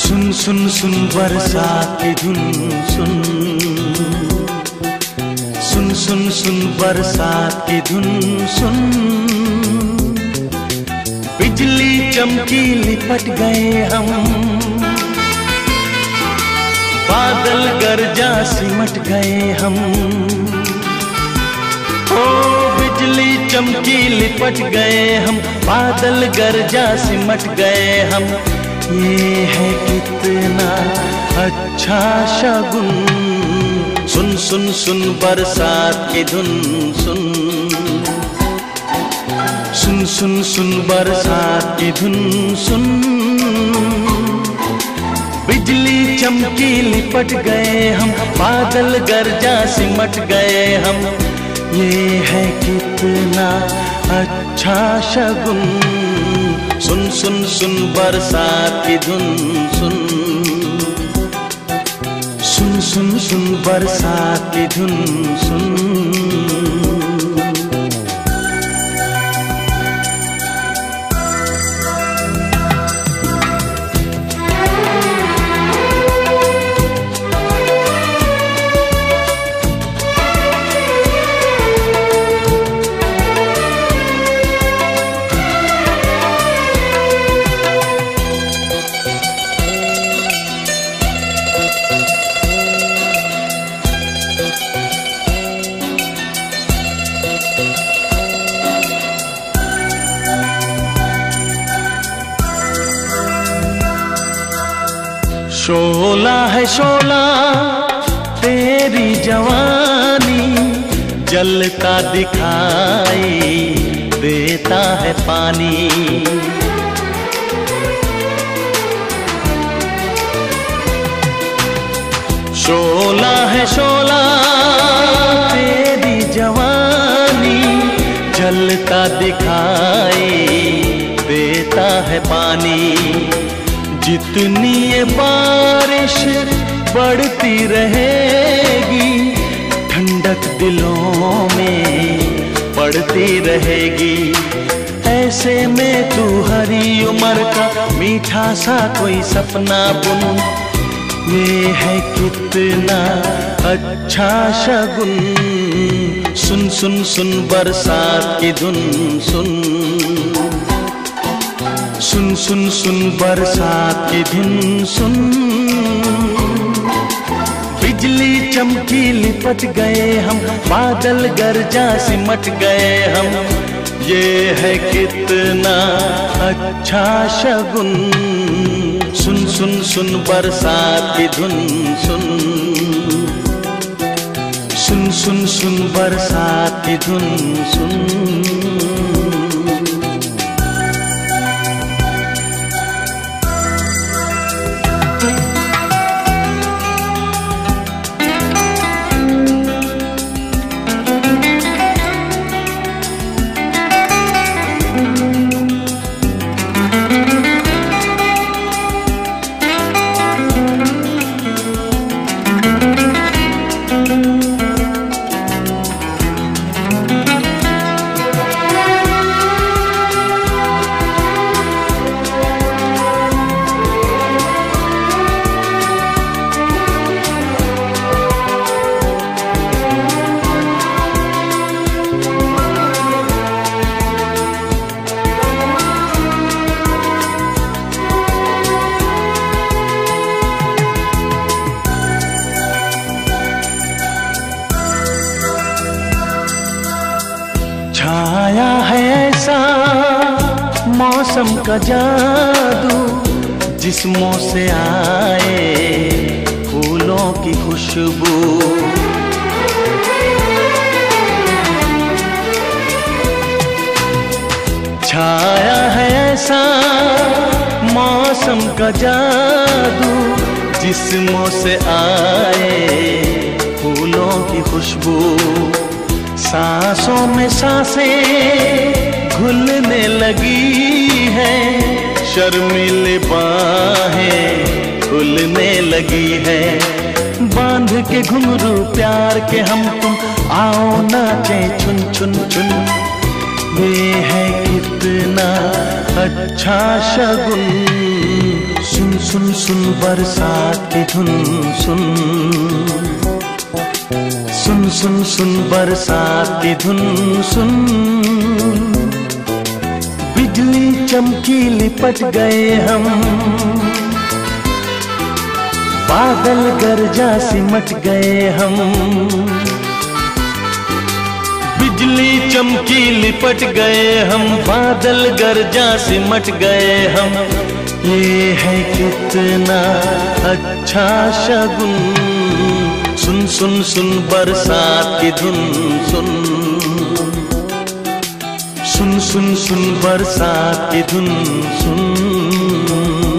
सुन सुन सुन बरसात की धुन सुन, सुन सुन सुन बरसात की धुन सुन। बिजली चमकी लिपट गए हम, बादल गरजा सिमट गए हम। ओ बिजली चमकी लिपट गए हम, बादल गरजा सिमट गए हम। ये है कितना अच्छा शगुन, सुन सुन सुन बरसात की धुन सुन, सुन सुन सुन बरसात की धुन सुन। बिजली चमकी लिपट गए हम, बादल गरजा सिमट गए हम। ये है कितना अच्छा शगुन, सुन सुन सुन बरसात की धुन सुन, सुन सुन सुन बरसात की धुन सुन। शोला है शोला तेरी जवानी, जलता दिखाई देता है पानी। शोला है शोला तेरी जवानी, जलता दिखाई देता है पानी। जितनी ये बारिश बढ़ती रहेगी, ठंडक दिलों में पड़ती रहेगी। ऐसे में तू हरी उम्र का मीठा सा कोई सपना बुन। ये है कितना अच्छा शगुन, सुन सुन सुन बरसात की धुन सुन, सुन सुन सुन बरसात की धुन सुन। बिजली चमकी लिपट गए हम, बादल गरजा सिमट गए हम। ये है कितना अच्छा शगुन, सुन सुन सुन बरसात की धुन सुन, सुन सुन सुन बरसात की धुन सुन। छाया है ऐसा मौसम का जादू, जिस्मों से आए फूलों की खुशबू। छाया है ऐसा मौसम का जादू, जिस्मों से आए फूलों की खुशबू। सांसों में सांसें घुलने लगी है, शर्मीली बाहें खुलने लगी है। बांध के घुंघरू प्यार के हम तुम, आओ नाचे चुन चुन चुन। ये है कितना अच्छा शगुन, सुन सुन सुन बरसात की धुन सुन, सुन सुन सुन बरसात की धुन सुन। बिजली चमकी लिपट गए हम, बादल गरजा सिमट गए हम। बिजली चमकी लिपट गए हम, बादल गरजा सिमट गए हम। ये है कितना अच्छा शगुन, सुन सुन सुन बरसात की धुन सुन, सुन सुन सुन बरसात की धुन सुन।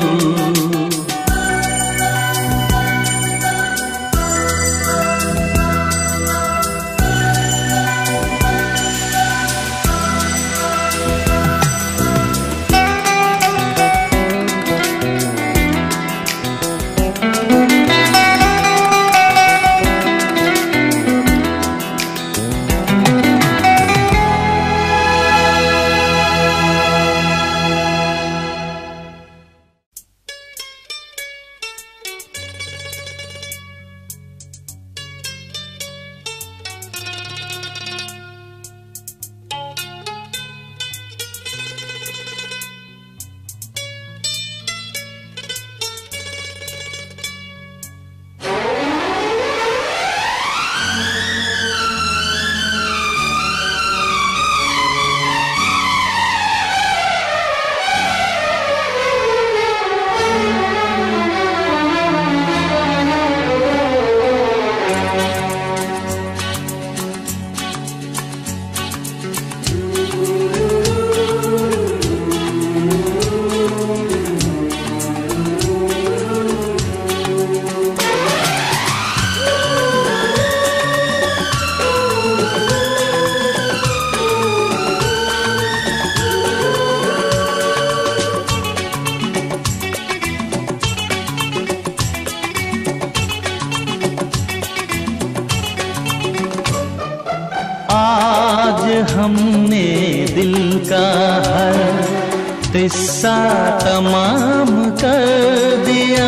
हमने दिल का हर किस्सा तमाम कर दिया।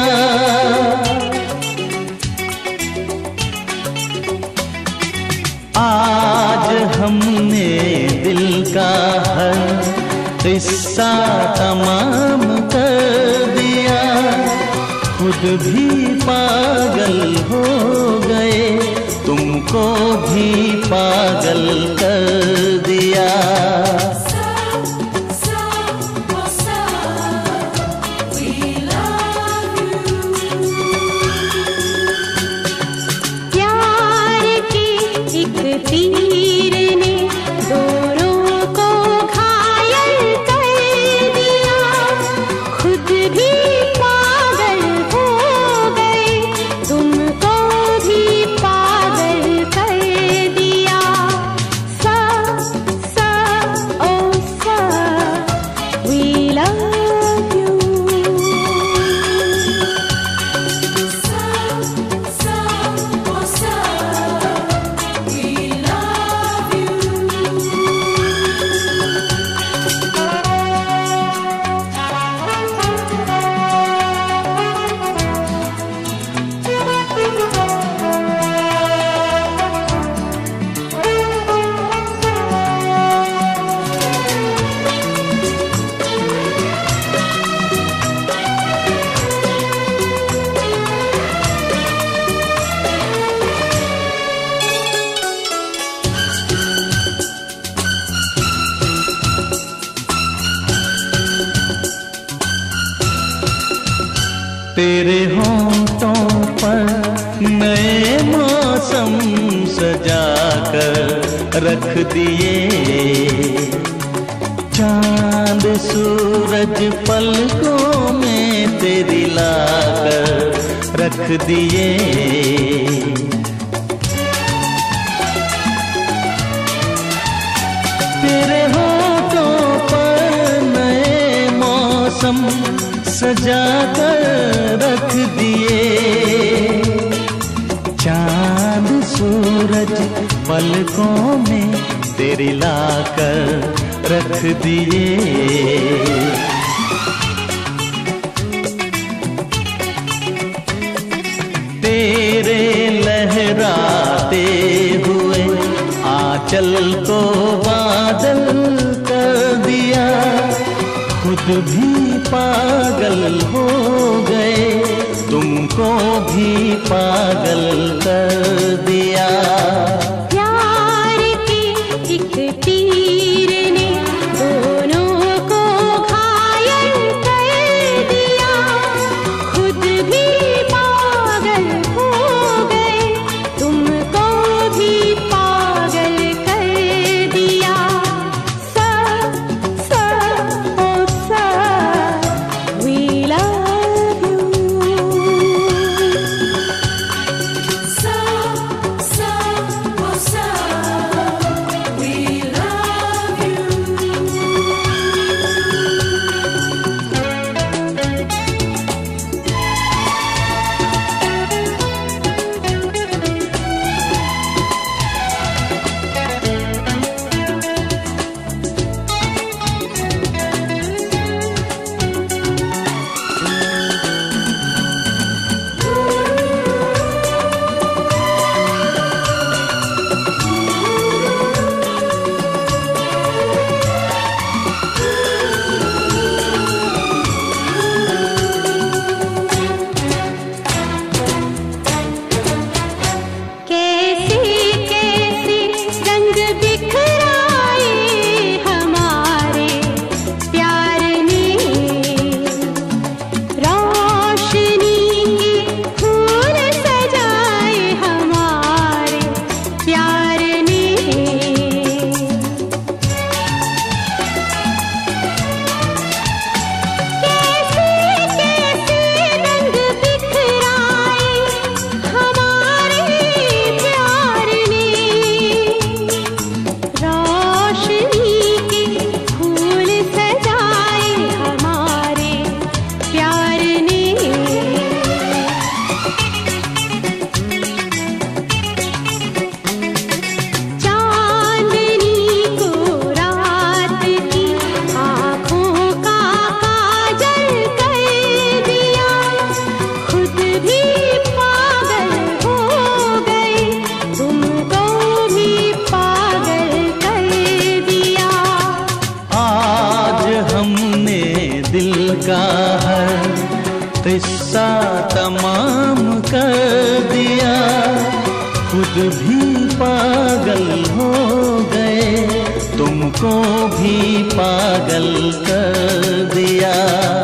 आज हमने दिल का हर किस्सा तमाम कर दिया। खुद भी पागल हो गए, तुमको भी पागल कर दिया। प्यार की एक तीर ने दोनों को घायल कर दिया। खुद भी पागल हो गए, तुमको भी पागल कर दिया। सा सा ओ सा we love you। सा सा ओ सा we love you। तेरे होंठों पर नए मौसम सजा कर रख दिए। चांद सूरज पलकों में तेरी लाकर रख दिए। तेरे होठों पर नए मौसम सजा कर रख दिए। चांद सूरज पलकों में तेरी लाकर रख दिए। आंचल को बादल कर दिया, खुद भी पागल हो गए, तुमको भी पागल कर दिया। प्यार के एक तीर ने दोनों को घायल कर दिया, खुद भी पागल हो गए, तुमको भी पागल कर दिया। We love you. किस्सा तमाम कर दिया, खुद भी पागल हो गए, तुमको भी पागल कर दिया।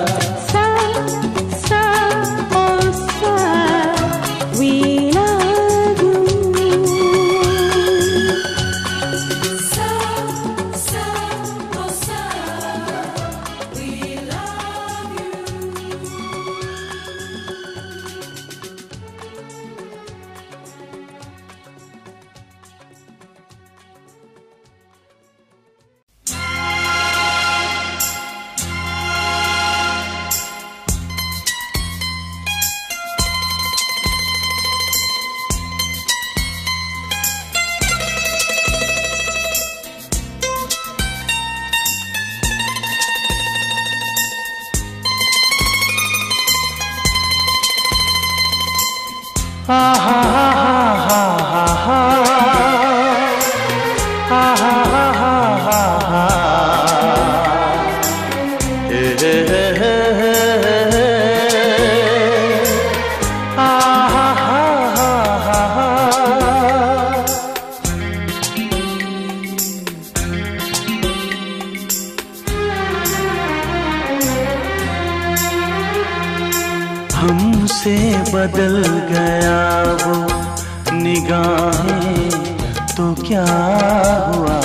हमसे बदल गया वो निगाहें तो क्या हुआ,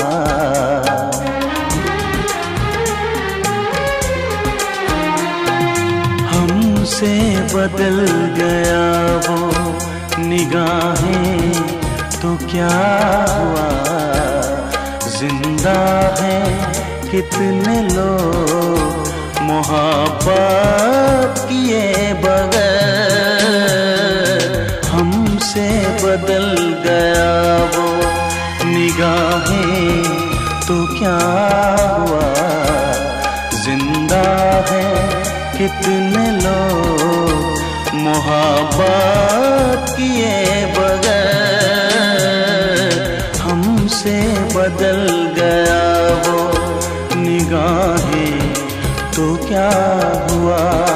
हमसे बदल गया वो निगाहें तो क्या हुआ, जिंदा है कितने लोग मोहब्बत किए बगैर, हमसे बदल गया वो निगाहें तो क्या हुआ, जिंदा है कितने लोग मोहब्बत किए बगैर, हमसे क्या हुआ।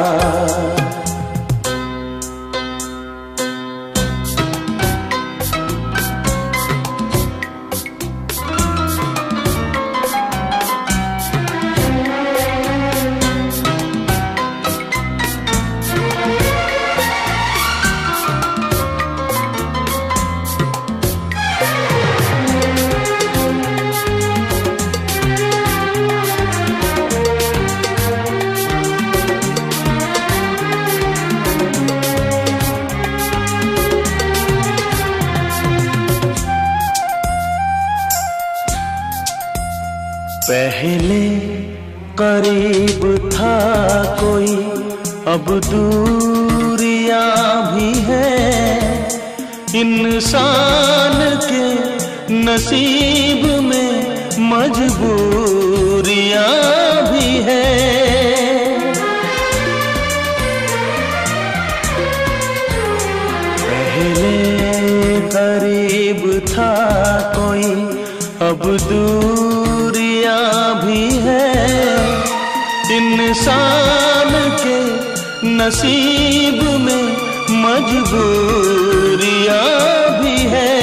पहले करीब था कोई, अब दूरियां भी है। इंसान के नसीब में मजबूरियां भी है। पहले करीब था कोई, अब दूरियां भी है। इंसान के नसीब में मजबूरियां भी है।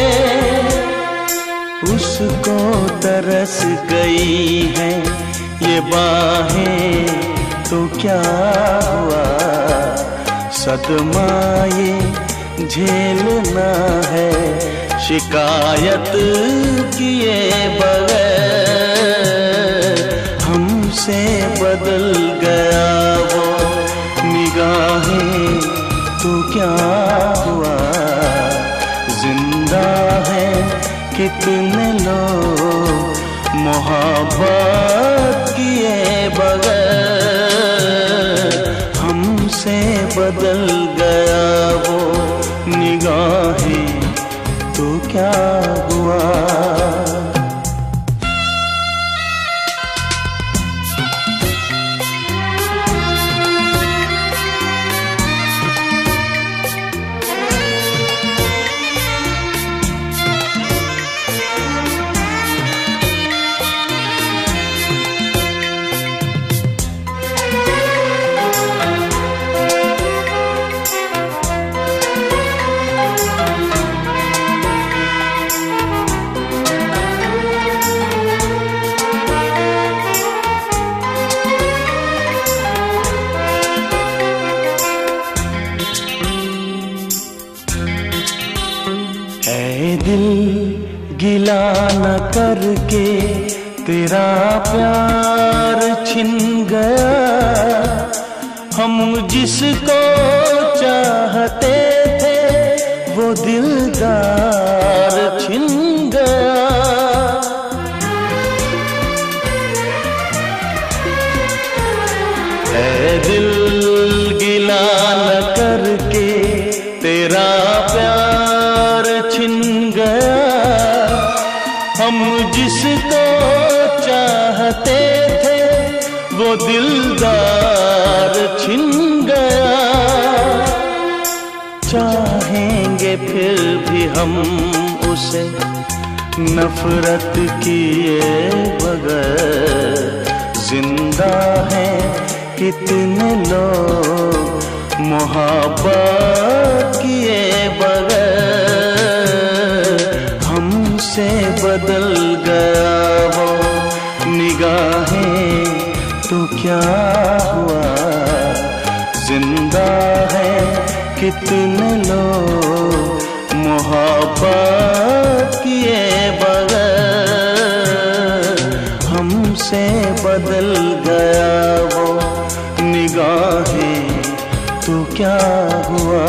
उसको तरस गई है ये बाहें तो क्या हुआ। सदमा ये झेलना है शिकायत किए बगैर। हमसे बदल गया वो निगाहें तो क्या हुआ। जिंदा है कितने लोग मोहब्बत किए बगैर। हमसे बदल गया वो निगाहें तो क्या हुआ। गिला न करके तेरा प्यार छिन गया। हम जिसको चाहते थे वो दिलदार छिन गया। ऐ दिल गिला न करके तेरा प्यार छिन गया। हम जिसको चाहते थे वो दिलदार छिन गया। चाहेंगे फिर भी हम उसे नफरत किए बगैर। जिंदा है कितने लोग मोहब्बत किए बगैर। हमसे बदल गया वो निगाहें तो क्या हुआ। जिंदा है कितने लोग मोहब्बत किए बगैर। हमसे बदल गया वो निगाहें तो क्या हुआ।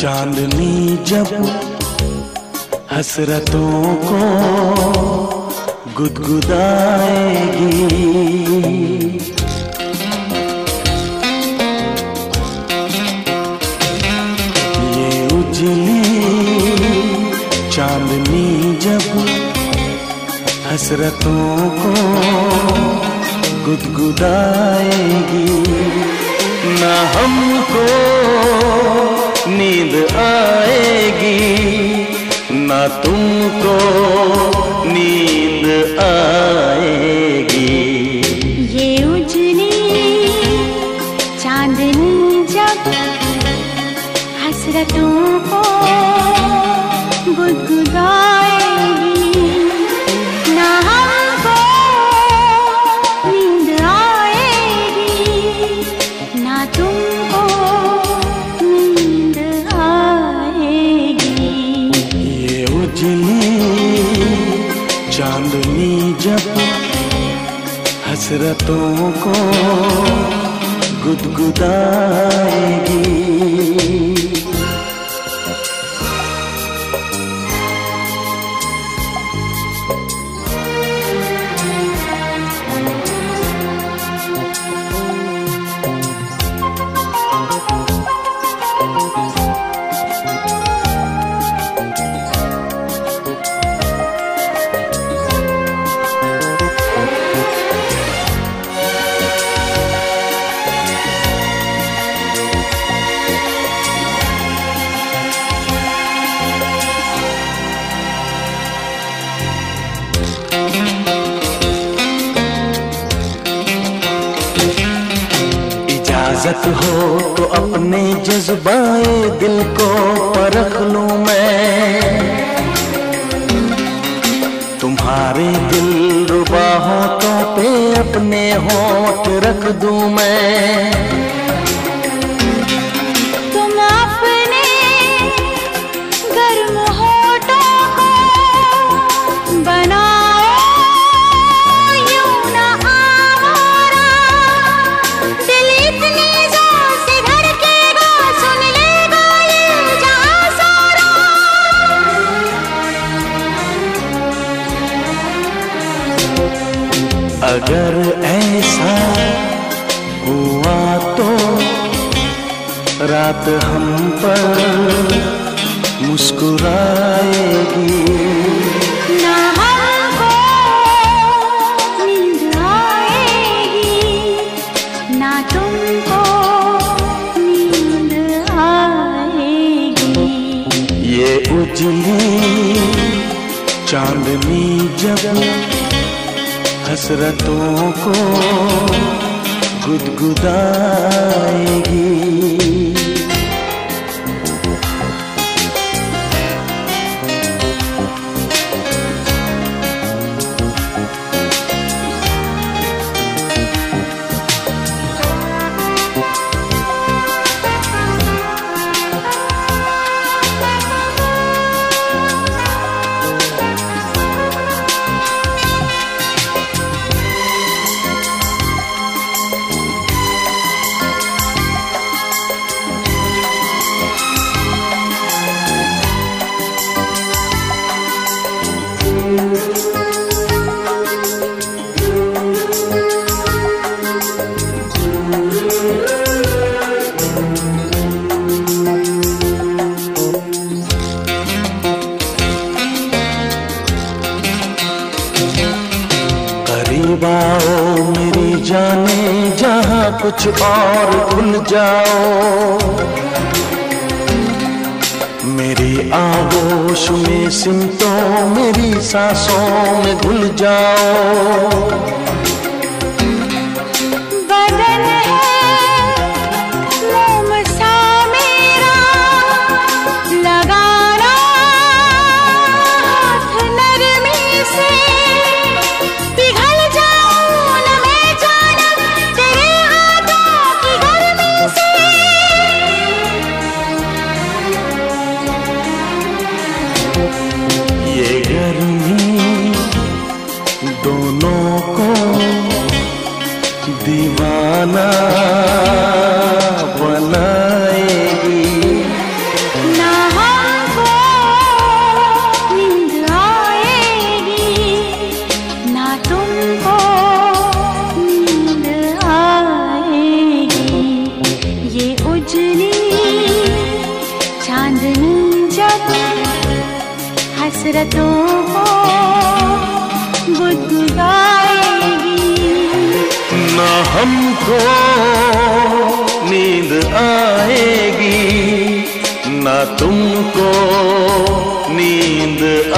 चांदनी जब हसरतों को गुदगुदाएगी, ये उजली चांदनी जब हसरतों को गुदगुदाएगी, ना हमको नींद आएगी, ना तुमको नींद आएगी। ये उजली चांदनी जब हसरतों को गुदगुदाएगी, ना हमको नींद आएगी, ना तुमको नींद आएगी। ये उजली चांदनी जब हसरतों को गुदगुदाएगी। इजाजत हो तो अपने जज्बाए दिल को परख लूं मैं, तुम्हारे दिल रुबा होठों पे अपने होठ रख दूं मैं। तुम अपने गर्म होठों को बनाओ यूं ना आवारा, दिल इतनी जोर से धड़केगा, सुन लेगा ये जहां सारा। अगर ऐसा हुआ तो रात हम पर मुस्कुराएगी, ना हमको नींद आएगी, ना तुमको नींद आएगी। ये उजली चांदनी जब हसरतों को गुदगुदाएगी। करीब आओ मेरी जाने, जहाँ कुछ और भूल जाओ, मेरी आगोश में सिमटो, मेरी सांसों में घुल जाओ। बदन है मोम सा मेरा, लगाना हाथ नरमी से, पिघल जाऊं न मैं जानम तेरे हाथों की गर्मी से। ये गर्मी दोनों को दीवाना बनाएगी, ना हसरतों को गुदगुदाएगी। ना हमको नींद आएगी, ना तुमको नींद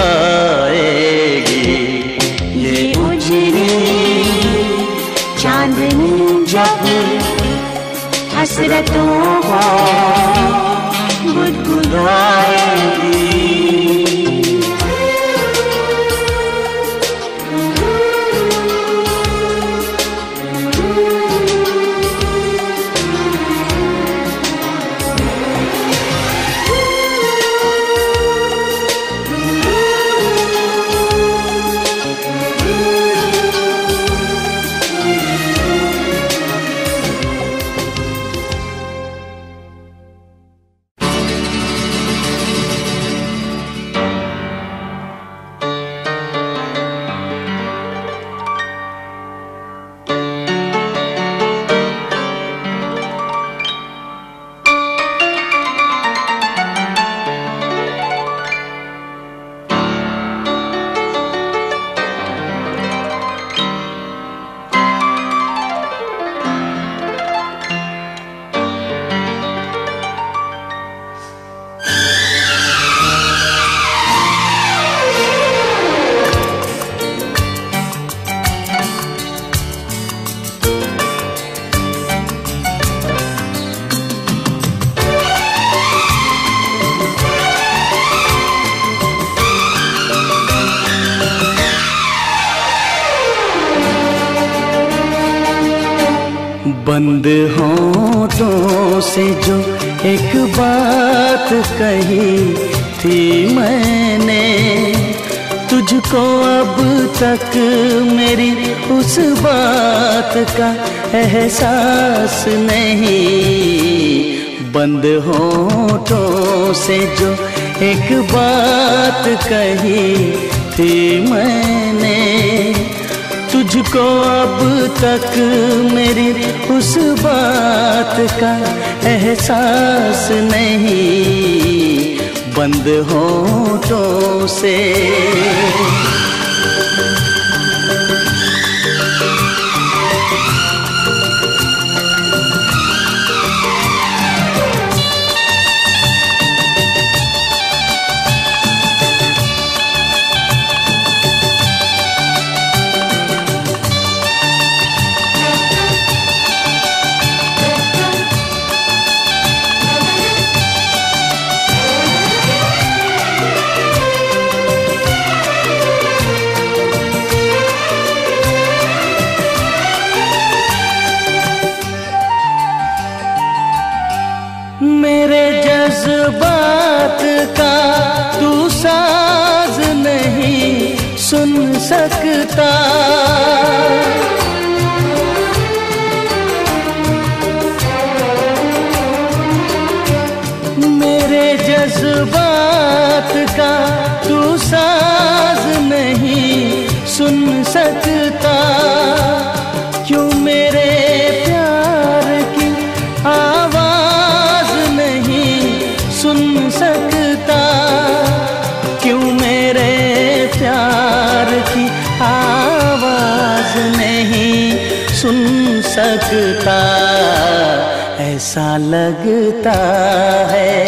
आएगी। ये उजली चांदनी जब हसरतों को गुदगुदाएगी। बंद होठों से जो एक बात कही थी मैंने, तुझको अब तक मेरी उस बात का एहसास नहीं। बंद होठों से जो एक बात कही थी मैंने, तुझको अब तक मेरी उस बात का एहसास नहीं। बंद होठों से जज्बात का तू साज नहीं सुन सकता। मेरे जज्बात का तू साज नहीं सुन सकता। क्यों मेरे प्यार की आवाज नहीं सुन सकता। क्यों मेरे प्यार की आवाज नहीं सुन सकता। ऐसा लगता है,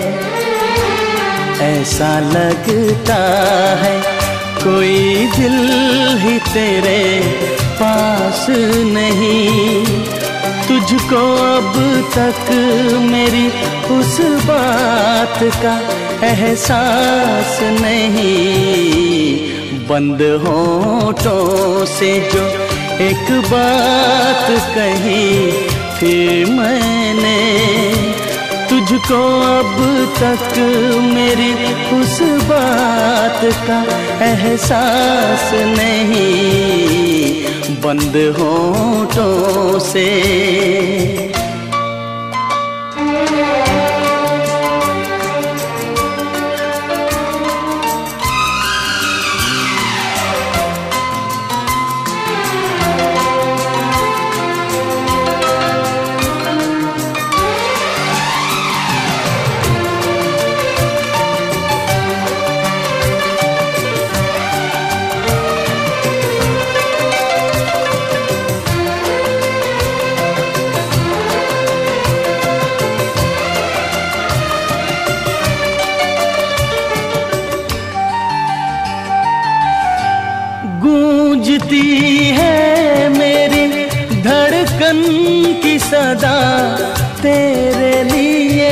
ऐसा लगता है कोई दिल ही तेरे पास नहीं। तुझको अब तक मेरी उस बात का एहसास नहीं। बंद होठों से जो एक बात कही थी मैंने, तुझको अब तक मेरी उस बात का एहसास नहीं। बंद होठों से गूंजती है मेरी धड़कन की सदा तेरे लिए।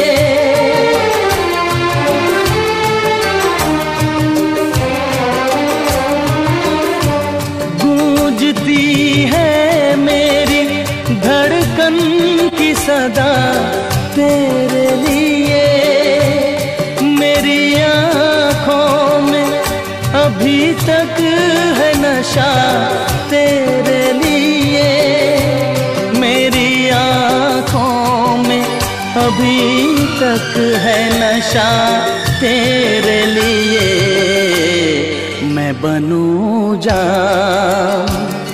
गूंजती है मेरी धड़कन की सदा तेरे लिए। मेरी आँखों में अभी तक है नशा तेरे लिए। मेरी आँखों में अभी तक है नशा तेरे लिए। मैं बनूं जाम,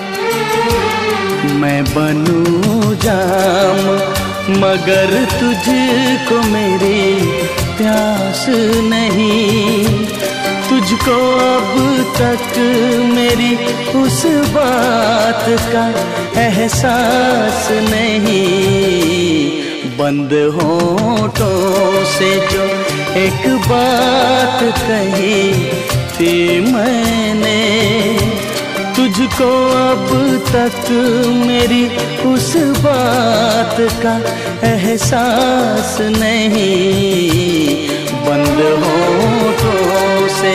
मैं बनूं जाम, मगर तुझको मेरी प्यास नहीं। तुझको अब तक मेरी उस बात का एहसास नहीं। बंद होठों से जो एक बात कही थी मैंने, तुझको अब तक मेरी उस बात का एहसास नहीं। बंद होठों से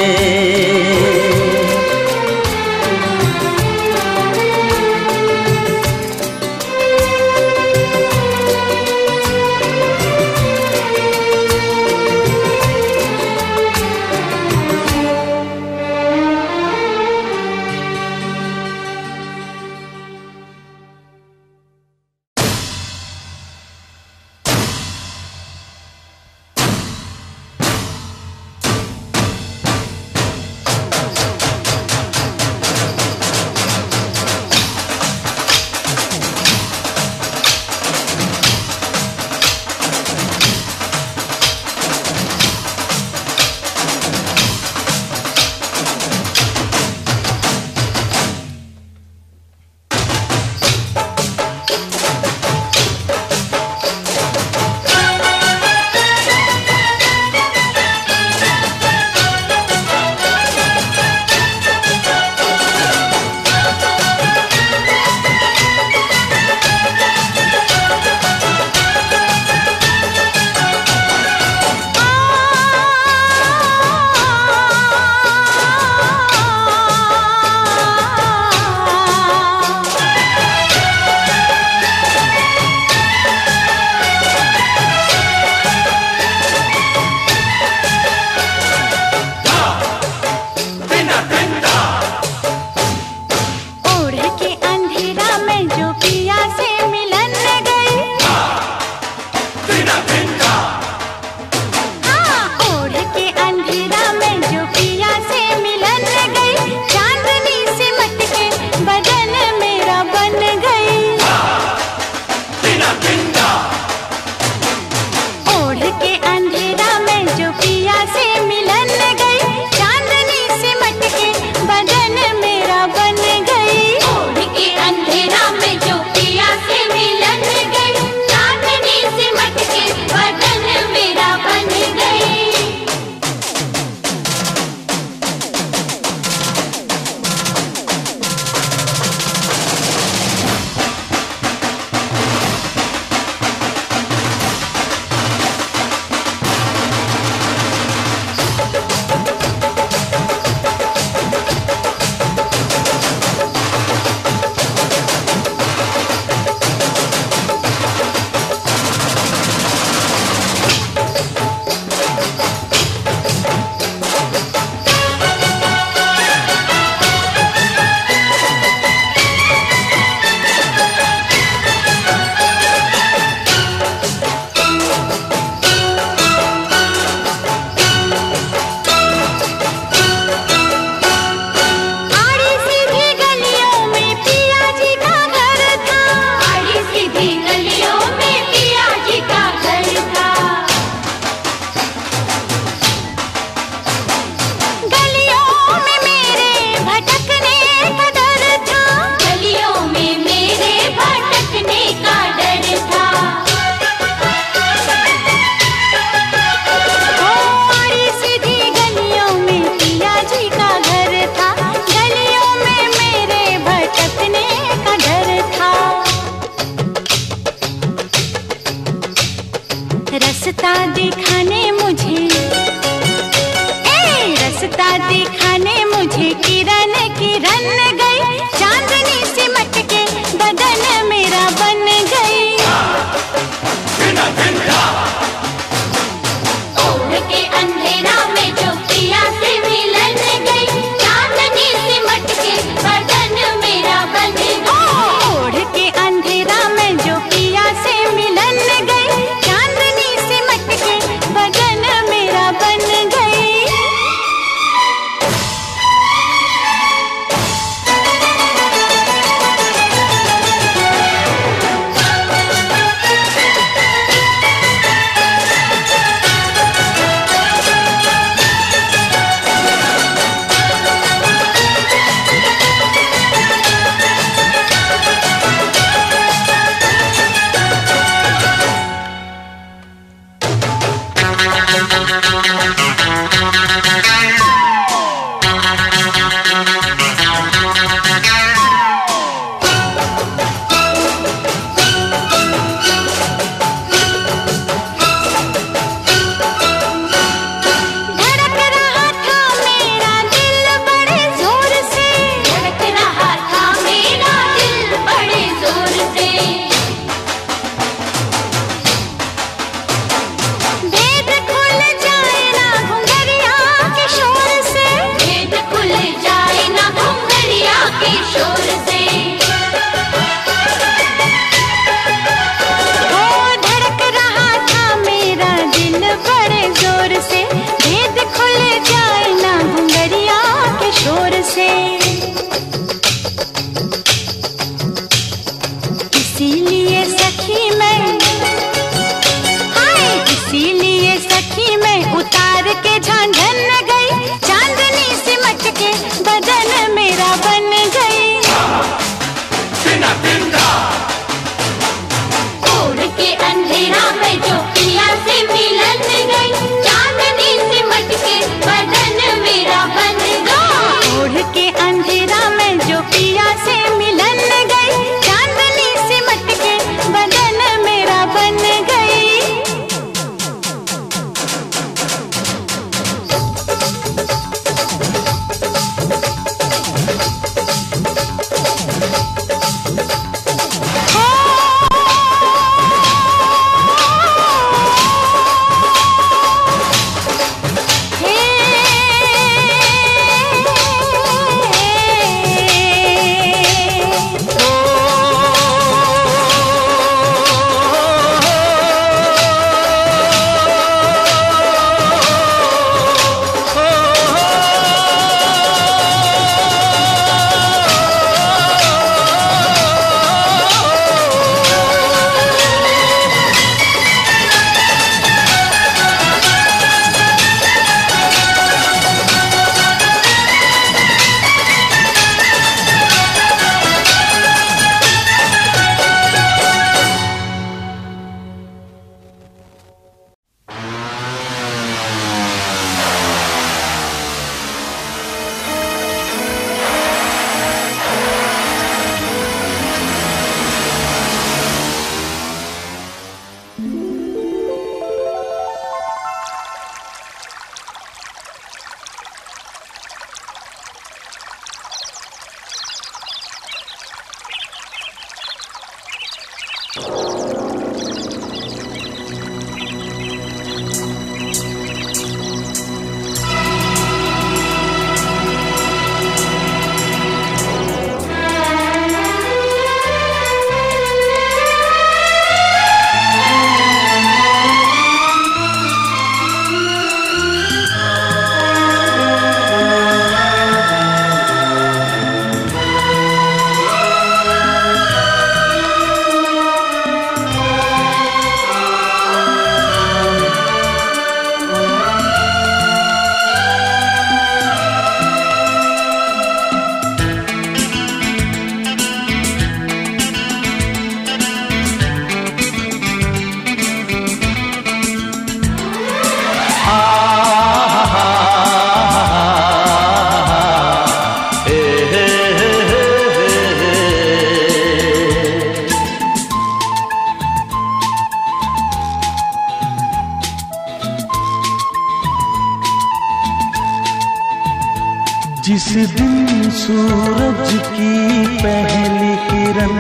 जिस दिन सूरज की पहली किरण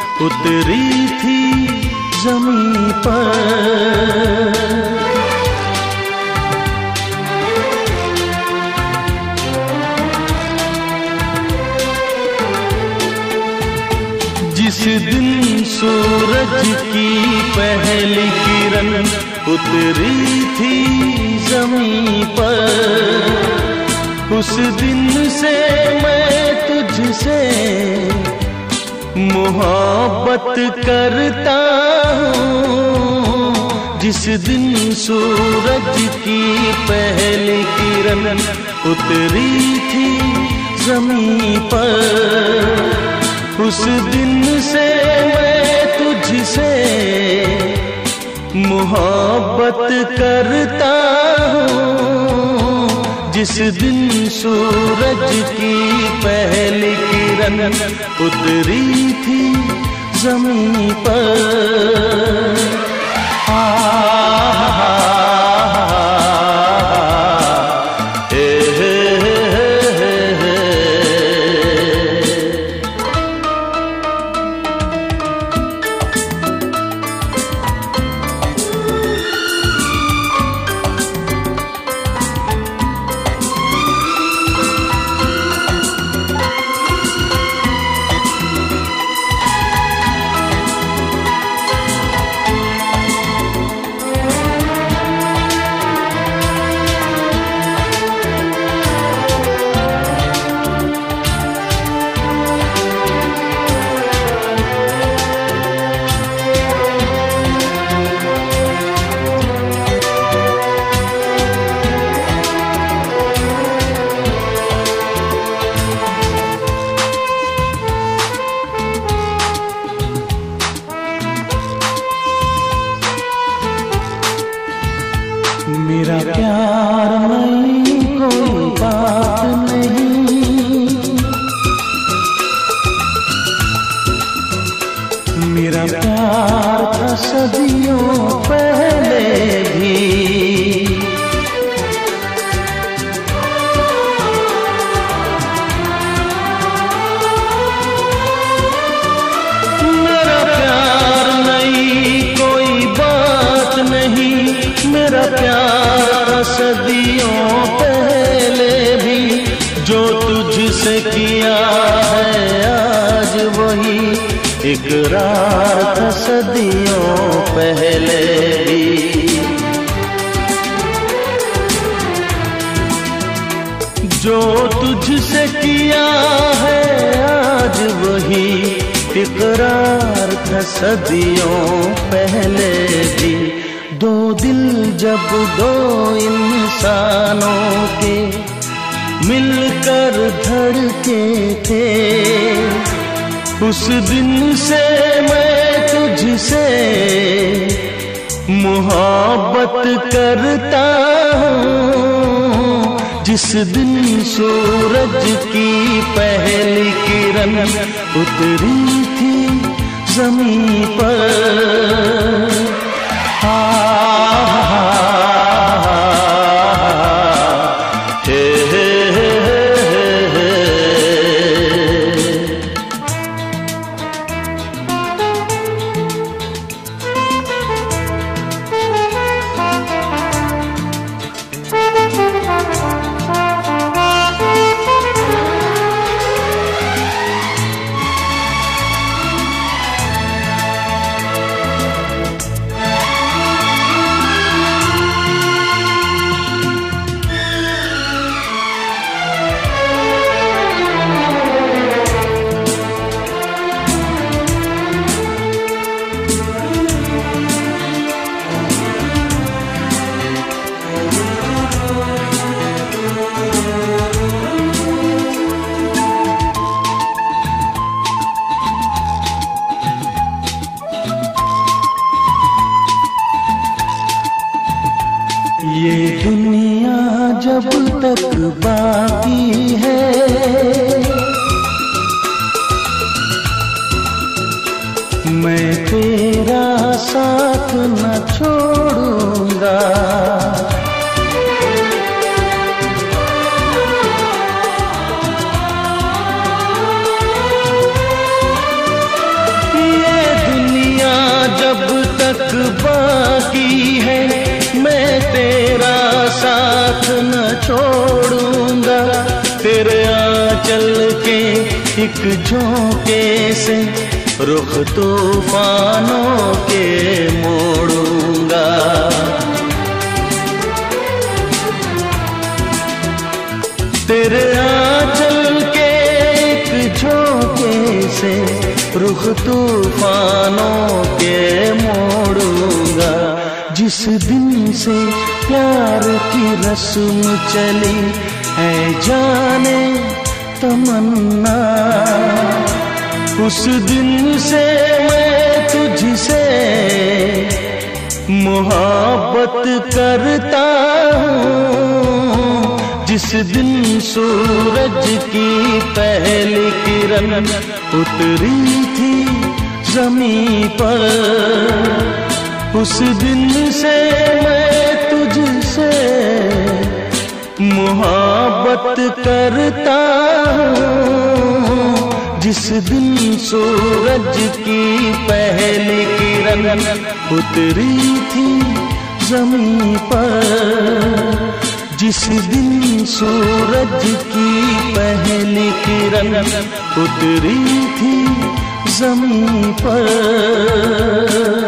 उतरी थी जमीन पर, जिस दिन सूरज की पहली किरण उतरी थी जमीन पर, उस दिन से मैं तुझसे मोहब्बत करता हूँ। जिस दिन सूरज की पहली किरण उतरी थी जमीन पर, उस दिन से मैं तुझसे मोहब्बत करता हूँ जिस दिन सूरज की पहली किरण उतरी थी ज़मीं पर। मेरा प्यार नहीं कोई बात नहीं, मेरा प्यार था सदियों पहले भी। मेरा प्यार नहीं कोई बात नहीं, मेरा प्यार सदियों पहले भी। जो तुझसे किया है आज वही इकरार था सदियों पहले भी। जो तुझसे किया है आज वही इकरार था सदियों पहले भी। दो दिल जब दो इंसानों के मिलकर धड़के थे, उस दिन से मैं तुझसे मोहब्बत करता हूँ। जिस दिन सूरज की पहली किरण उतरी थी ज़मीं पर। बाकी है मैं तेरा साथ न छोड़ूंगा। ये दुनिया जब तक बाकी है मैं तेरा साथ न छोड़ूंगा। तेरे आंचल के एक झोंके से रुख तूफानों के मोड़ूंगा। तेरे आंचल के एक झोंके से रुख तूफानों के मोड़ूंगा। जिस दिन से प्यार की रस्म चली है जाने तमन्ना, उस दिन से मैं तुझसे मोहब्बत करता हूँ जिस दिन सूरज की पहली किरण उतरी थी ज़मीं पर, उस दिन से मैं तुझसे मोहब्बत करता हूँ जिस दिन सूरज की पहली किरण उतरी थी ज़मीं पर, जिस दिन सूरज की पहली किरण उतरी थी ज़मीं पर।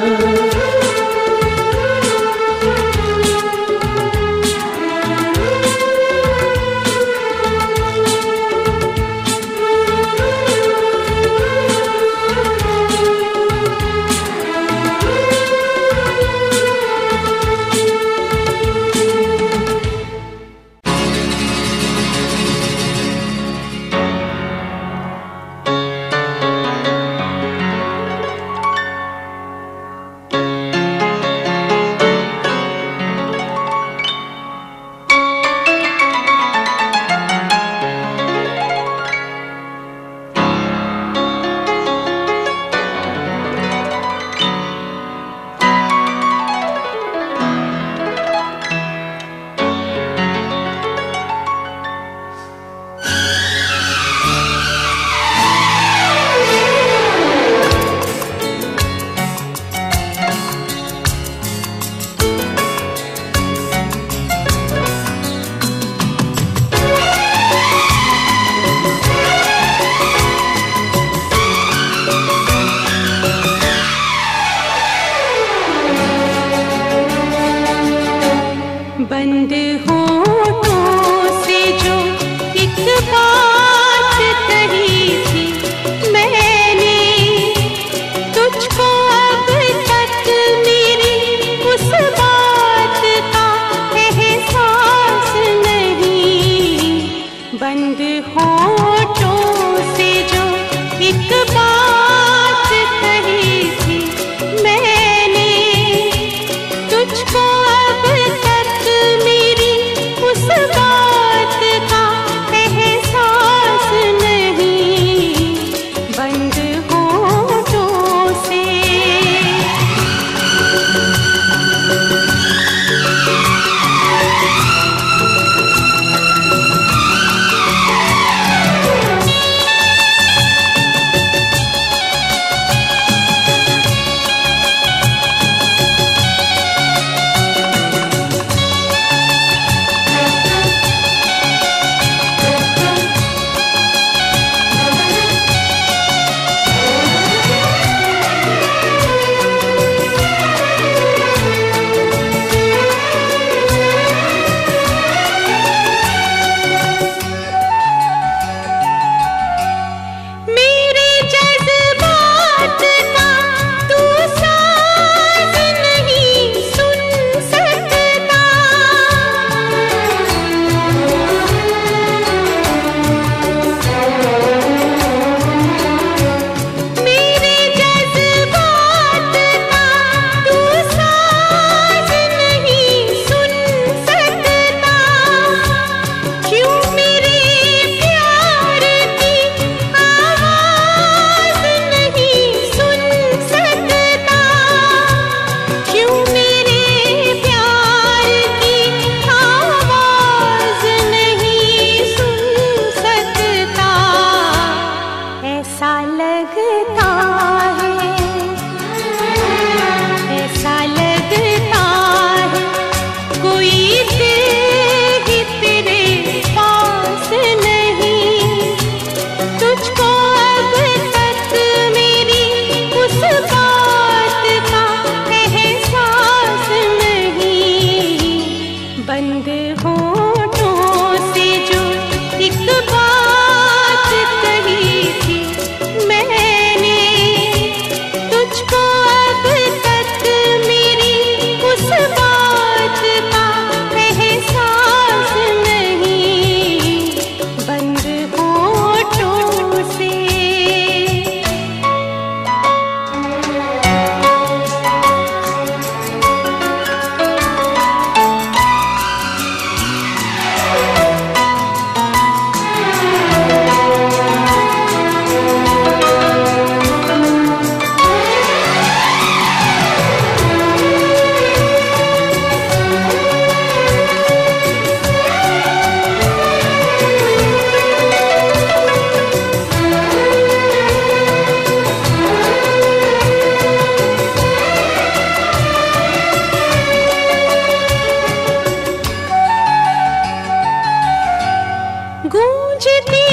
गूंजती